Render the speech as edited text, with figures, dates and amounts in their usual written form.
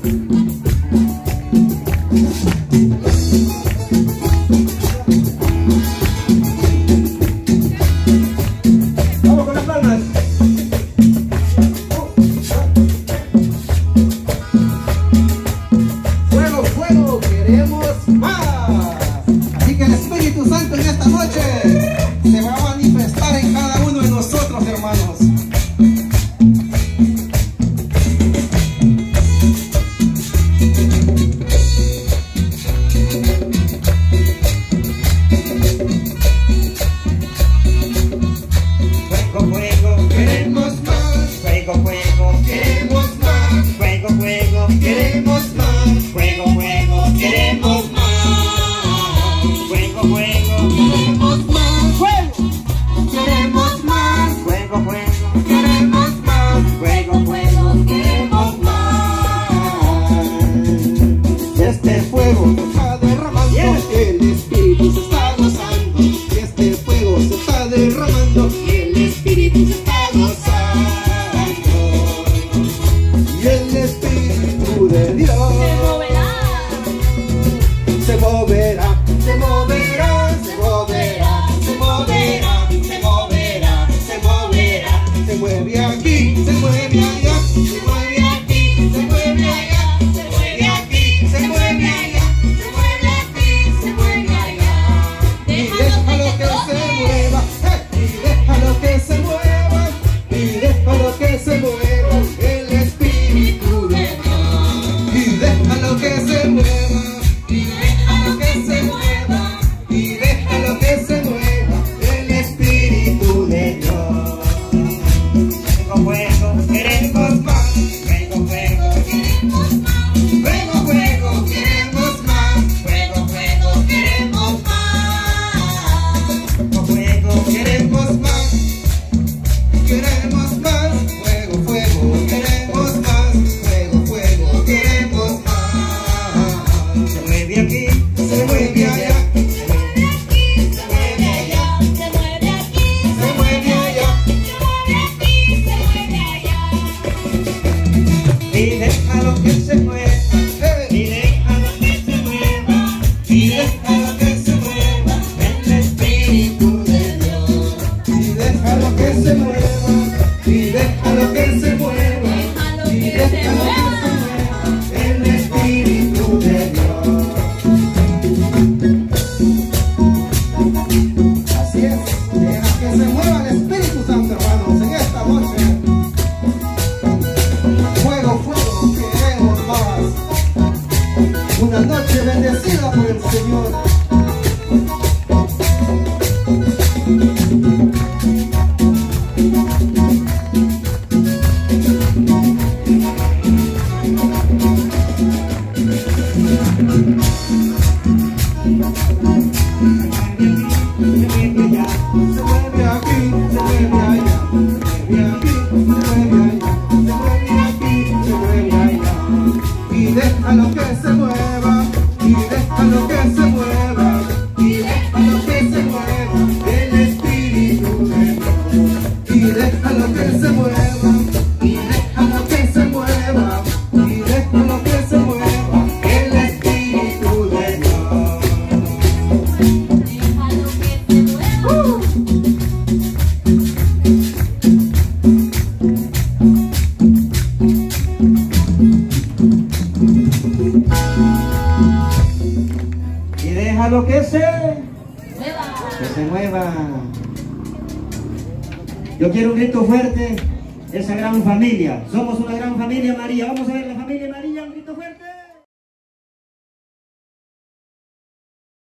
Vamos con las palmas. Fuego, fuego, queremos más. Así que el Espíritu Santo en esta noche se va a manifestar en cada uno de nosotros, hermanos. Este fuego se está derramando, el Espíritu se está gozando. Y este fuego se está derramando, y el Espíritu se está gozando. Y el Espíritu de Dios se moverá, se moverá, se moverá, se moverá, se moverá, se moverá, se mueve aquí, se mueve allá, se mueve aquí, se mueve allá. Y déjalo que se mueva, y déjalo que se mueva, y déjalo que se mueva, el Espíritu de Dios. Y déjalo que se mueva, y déjalo que se mueva, y déjalo que se mueva, el Espíritu de Dios. Así es, deja que se mueva el Espíritu Santo, hermanos, en esta noche. Una noche bendecida por el Señor. Se mueve aquí, se mueve allá, se mueve aquí, se mueve allá, se mueve aquí, se mueve allá. Y déjalo que se mueva, y déjalo que se mueva, y déjalo que se mueva, el Espíritu de Dios. Y déjalo que se mueva, y déjalo que se mueva, y déjalo que se mueva, el Espíritu de Dios. Y déjalo que se mueva. Yo quiero un grito fuerte, esa gran familia. Somos una gran familia María. Vamos a ver la familia María, un grito fuerte.